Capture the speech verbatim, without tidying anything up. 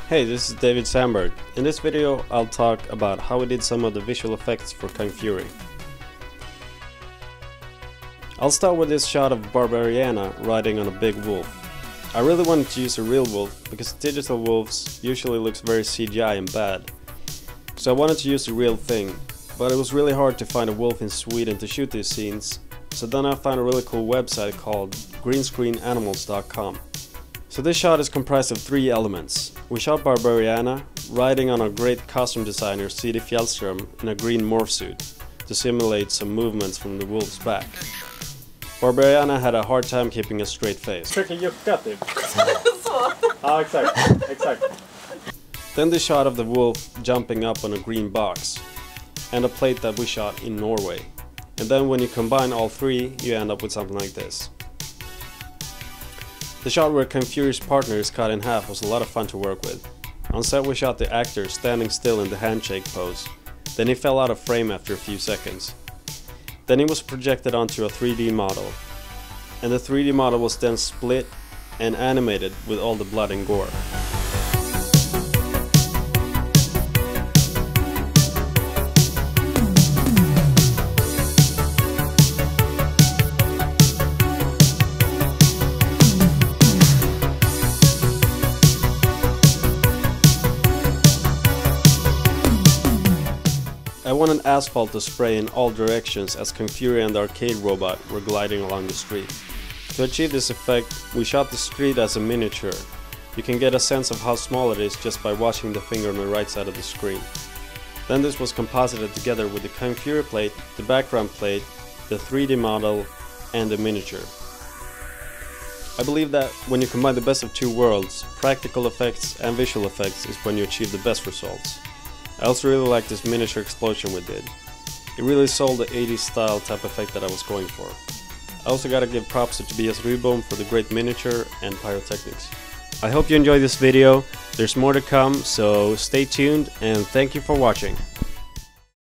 Hey, this is David Sandberg. In this video I'll talk about how we did some of the visual effects for Kung Fury. I'll start with this shot of Barbariana riding on a big wolf. I really wanted to use a real wolf because digital wolves usually looks very C G I and bad. So I wanted to use a real thing, but it was really hard to find a wolf in Sweden to shoot these scenes, so then I found a really cool website called green screen animals dot com. So this shot is comprised of three elements. We shot Barbariana riding on a great costume designer Sidi Fjellström in a green morph suit to simulate some movements from the wolf's back. Barbariana had a hard time keeping a straight face. Försöker jucka typ. Ja, exakt. Exakt. Then the shot of the wolf jumping up on a green box, and a plate that we shot in Norway. And then when you combine all three, you end up with something like this. The shot where Kung Fury's partner is cut in half was a lot of fun to work with. On set we shot the actor standing still in the handshake pose, then he fell out of frame after a few seconds. Then he was projected onto a three D model, and the three D model was then split and animated with all the blood and gore. I wanted asphalt to spray in all directions as Kung Fury and the arcade robot were gliding along the street. To achieve this effect, we shot the street as a miniature. You can get a sense of how small it is just by watching the finger on the right side of the screen. Then this was composited together with the Kung Fury plate, the background plate, the three D model, and the miniature. I believe that when you combine the best of two worlds, practical effects and visual effects, is when you achieve the best results. I also really like this miniature explosion we did. It really sold the eighties style type effect that I was going for. I also gotta give props to Tobias Rybom for the great miniature and pyrotechnics. I hope you enjoyed this video. There's more to come, so stay tuned and thank you for watching.